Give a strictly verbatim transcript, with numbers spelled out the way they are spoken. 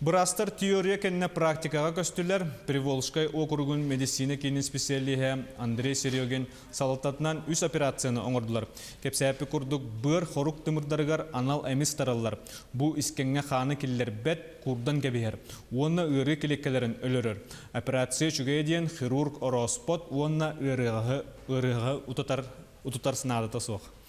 Бұрастыр теория кенне практикаға көстілер Приволжскай округун медицина кейінен специалиhe Андрей Серегин салаттатынан үс операцияны оңырдылар. Кепсәпі күрдік бір хорук тымырдарығар анал әміс таралар. Бұ искенге қаны келілер бәт курдан кәбейер. Онна үйрі келеккелерін өлірір. Операция чүгей дейін хирург ороспот онна үйріға ұтытар сынады тасуық.